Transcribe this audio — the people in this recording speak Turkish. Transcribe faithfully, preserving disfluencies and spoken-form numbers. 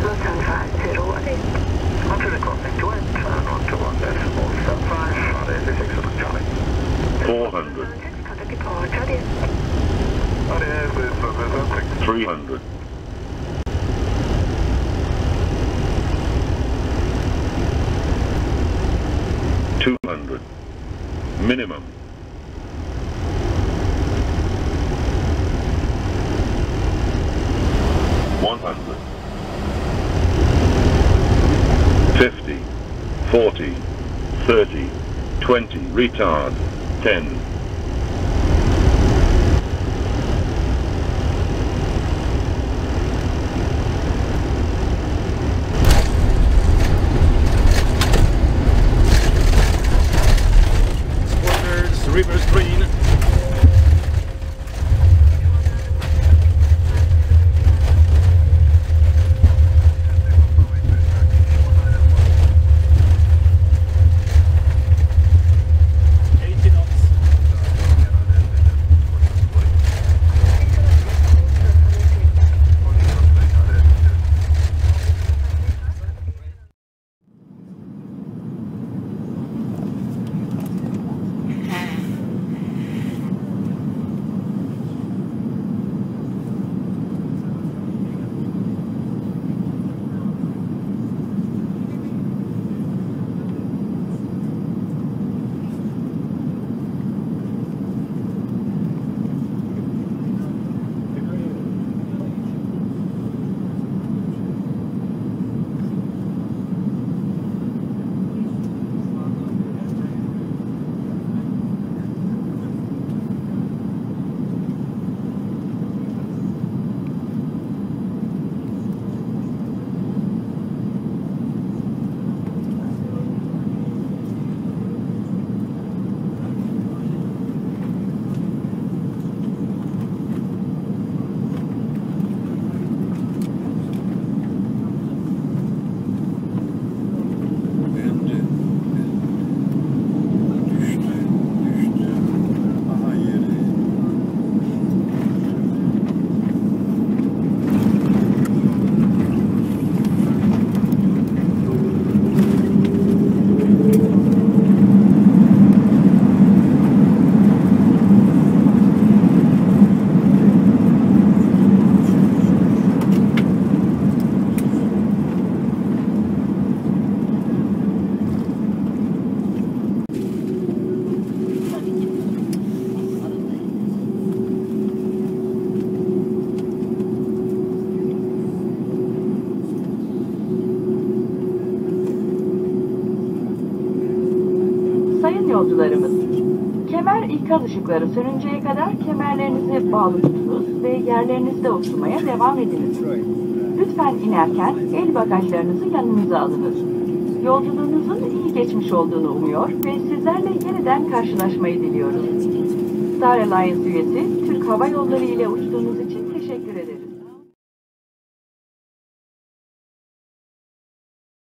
Four hundred. Three hundred. Two hundred. Minimum. One hundred. Fifty. Forty. Thirty. Twenty. Retard. Ten. Orders, reverse green. Sayın yolcularımız, kemer ikaz ışıkları sönünceye kadar kemerlerinizi bağlı tutunuz ve yerlerinizde oturmaya devam ediniz. Lütfen inerken el bagajlarınızı yanınıza alınız. Yolculuğunuzun iyi geçmiş olduğunu umuyor ve sizlerle yeniden karşılaşmayı diliyoruz. Star Alliance üyesi Türk Hava Yolları ile uçtuğunuz için teşekkür ederiz.